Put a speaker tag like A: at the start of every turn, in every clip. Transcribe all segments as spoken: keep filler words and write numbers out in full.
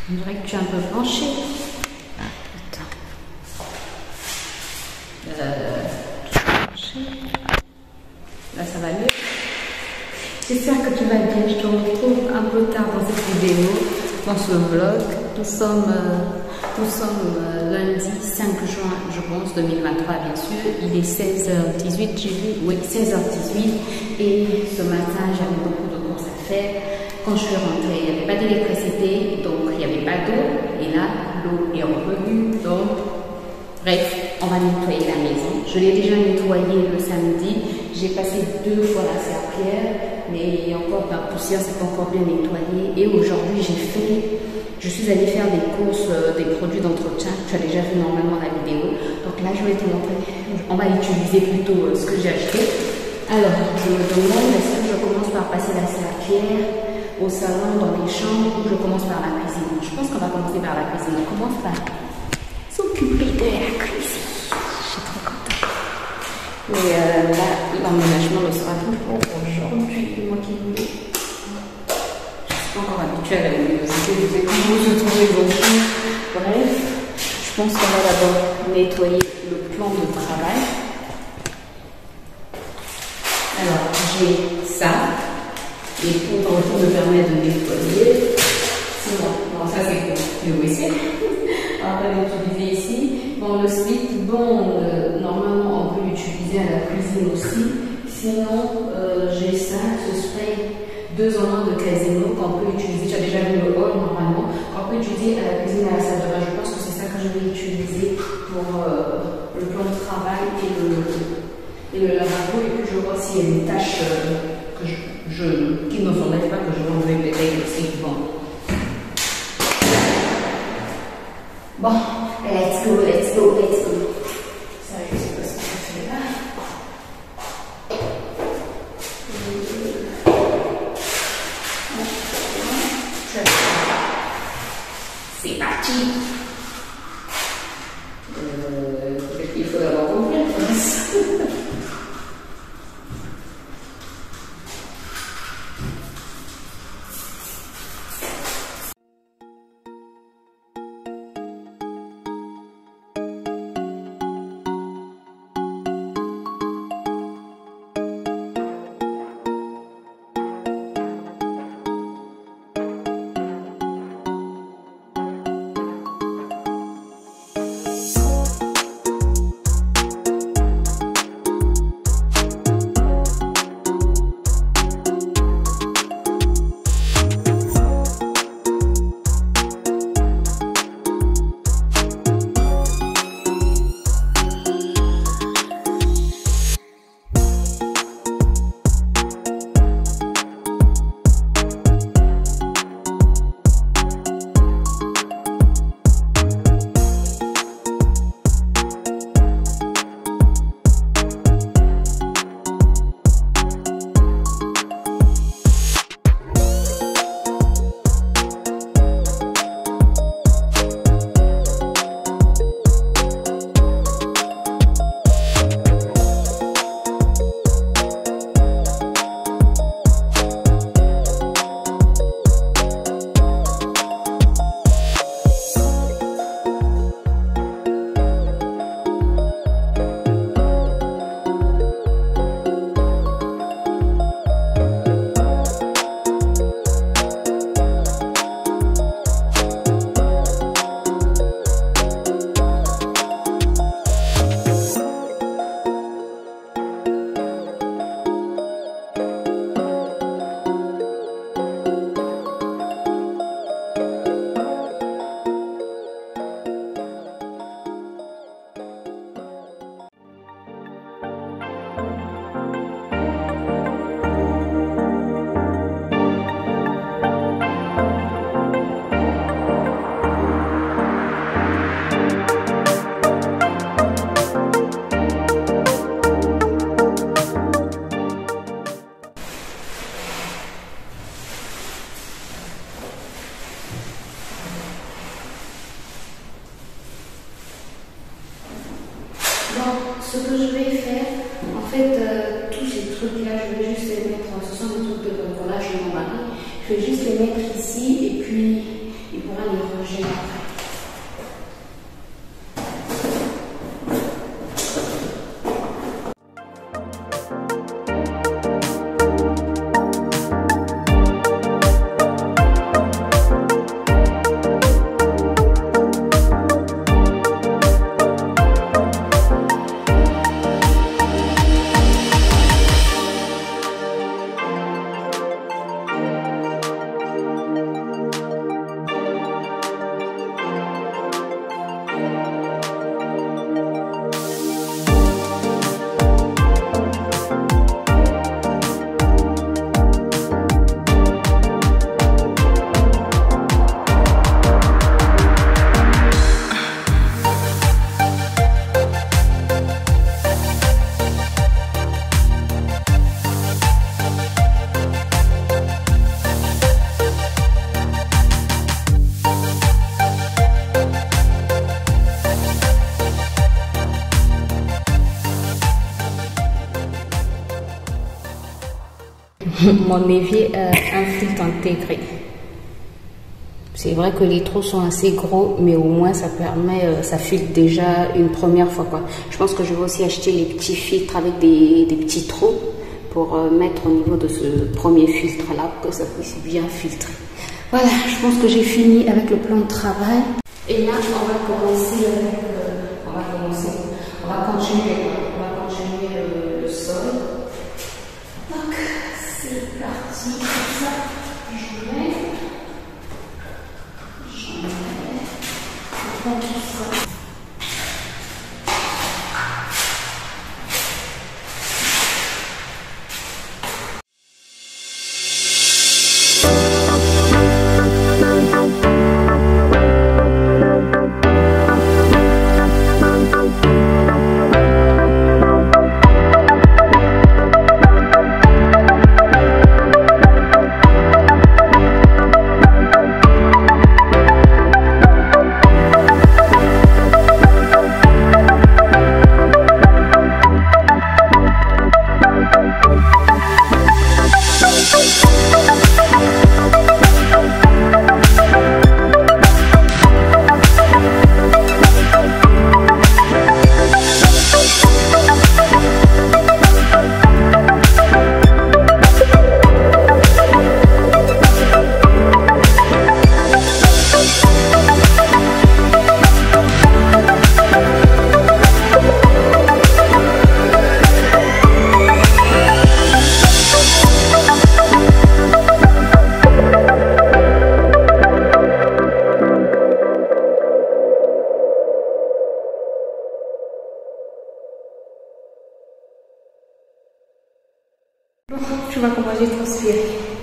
A: On dirait que tu es un peu penché. Ah, attends. Euh, Là, ça va mieux. J'espère que tu vas bien. Je te retrouve un peu tard dans cette vidéo, dans ce vlog. Nous sommes, euh, nous sommes euh, lundi cinq juin, je pense, deux mille vingt-trois, bien sûr. Il est seize heures dix-huit, j'ai vu. Oui, seize heures dix-huit. Et ce matin, j'avais beaucoup de courses à faire. Quand je suis rentrée, il n'y avait pas d'électricité, donc il n'y avait pas d'eau. Et là, l'eau est revenue. Donc, bref, on va nettoyer la maison. Je l'ai déjà nettoyée le samedi. J'ai passé deux fois la serpillière, mais il y a encore de la poussière, c'est pas encore bien nettoyé. Et aujourd'hui, j'ai fait, je suis allée faire des courses, euh, des produits d'entretien. Tu as déjà vu normalement la vidéo. Donc là, je vais te montrer. On va utiliser plutôt euh, ce que j'ai acheté. Alors, je me demande, est-ce que je commence par passer la serpillière au salon, dans les chambres, ou je commence par la cuisine? Je pense qu'on va commencer par la cuisine. On commence par s'occuper de la cuisine. Je suis trop contente. Mais euh, là, l'emménagement ne sera plus pour aujourd'hui. Moi qui voulais. Je ne suis pas encore habituée à la luminosité. Je sais comment je trouve les enfants. Bref, je pense qu'on va d'abord nettoyer le plan de travail. Alors, j'ai ça. Et pour tenter de permettre de nettoyer. Sinon, non, ça c'est pour le W C. On va pas l'utiliser ici. Bon, le slip, bon, euh, normalement on peut l'utiliser à la cuisine aussi. Sinon, euh, j'ai ça, ce spray deux en un de Casino qu'on peut utiliser. Tu as déjà vu le haul normalement. Qu'on peut utiliser à la cuisine et à la salle de bain. Je pense que c'est ça que je vais utiliser pour euh, le plan de travail et le, et le lavabo. Et puis je vois s'il y a des tâches euh, que je, je, qui ne s'enlèvent pas, que je vais enlever peut-être aussi. Bon. Bon, let's go, let's go, let's go. Ça, je sais pas ce que ça fait là. C'est parti. Euh, peut-être qu'il faut l'avoir compris. ce que je vais faire, en fait, euh, tous ces trucs-là, je vais juste les mettre, ce sont des trucs de bricolage de mon mari, je vais juste les mettre ici et puis il pourra les ranger. ranger après. Mon évier a un filtre intégré. C'est vrai que les trous sont assez gros, mais au moins ça permet, euh, ça filtre déjà une première fois, quoi. Je pense que je vais aussi acheter les petits filtres avec des, des petits trous pour euh, mettre au niveau de ce premier filtre là, pour que ça puisse bien filtrer. Voilà, je pense que j'ai fini avec le plan de travail. Et là, on va commencer avec, euh, on va commencer, on va continuer, on va continuer le, le sol. Donc, c'est parti, comme ça, je mets, je mets, je prends tout ça. Bon, tu vois comment j'ai transpiré.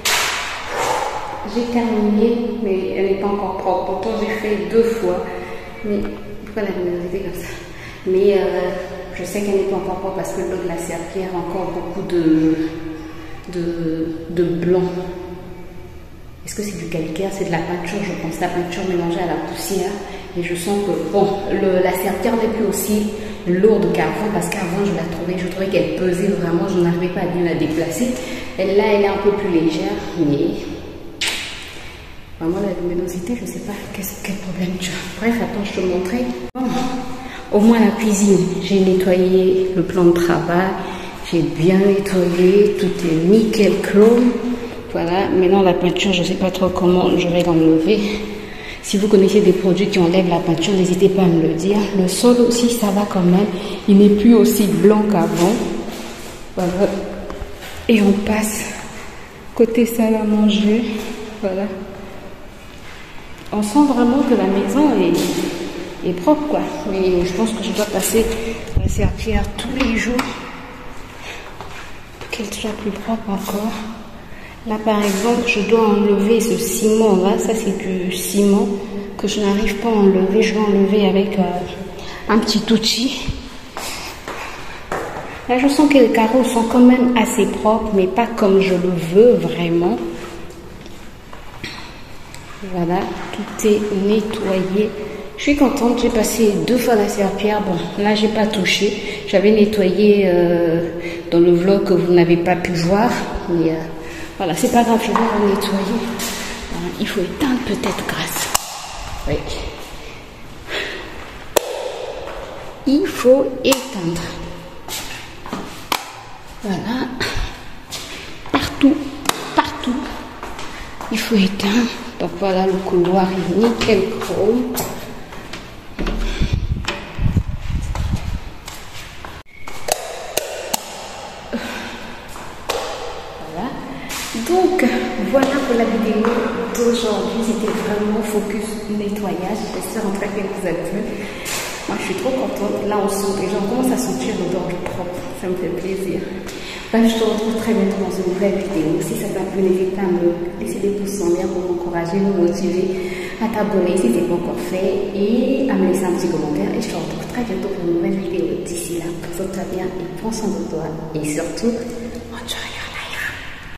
A: J'ai terminé, mais elle n'est pas encore propre. Pourtant, j'ai fait deux fois. Mais pourquoi la luminosité comme ça? Mais euh, je sais qu'elle n'est pas encore propre parce que l'eau de la serpillière a encore beaucoup de, de, de blanc. Est-ce que c'est du calcaire? C'est de la peinture, je pense. La peinture mélangée à la poussière. Et je sens que, bon, le, la serpillière n'est plus aussi lourde qu'avant, parce qu'avant je la trouvais, je trouvais qu'elle pesait vraiment, je n'arrivais pas à bien la déplacer. Elle, là, elle est un peu plus légère, mais vraiment la luminosité, je ne sais pas quel problème tu as. Bref, attends, je te montrerai. Bon, au moins la cuisine, j'ai nettoyé le plan de travail, j'ai bien nettoyé, tout est nickel chrome. Voilà, maintenant la peinture, je ne sais pas trop comment je vais l'enlever. Si vous connaissez des produits qui enlèvent la peinture, n'hésitez pas à me le dire. Le sol aussi, ça va quand même. Il n'est plus aussi blanc qu'avant. Voilà. Et on passe côté salle à manger. Voilà. On sent vraiment que la maison est, est propre, quoi. Mais je pense que je dois passer la serpillière tous les jours pour qu'elle soit plus propre encore. Là, par exemple, je dois enlever ce ciment-là. Ça, c'est du ciment que je n'arrive pas à enlever. Je vais enlever avec euh, un petit outil. Là, je sens que les carreaux sont quand même assez propres, mais pas comme je le veux vraiment. Voilà, tout est nettoyé. Je suis contente. J'ai passé deux fois la serpillière. Bon, là, j'ai pas touché. J'avais nettoyé euh, dans le vlog que vous n'avez pas pu voir. Mais... Euh, Voilà, c'est pas grave, je vais le nettoyer. Voilà, il faut éteindre peut-être grâce. Oui, il faut éteindre. Voilà. Partout, partout, il faut éteindre. Donc voilà, le couloir est nickel chrome. Donc voilà pour la vidéo d'aujourd'hui, c'était vraiment focus nettoyage, j'espère en tout cas que vous avez vu. Moi je suis trop contente, là on sent déjà, on commence à sentir l'odeur du propre, ça me fait plaisir. Bref, je te retrouve très bientôt dans une nouvelle vidéo. Si ça t'a plu, n'hésite pas à me laisser des pouces en l'air pour m'encourager, me motiver, à t'abonner si ce n'est pas encore fait et à me laisser un petit commentaire. Et je te retrouve très bientôt pour une nouvelle vidéo. D'ici là, porte-toi bien et prends soin de toi. Et surtout,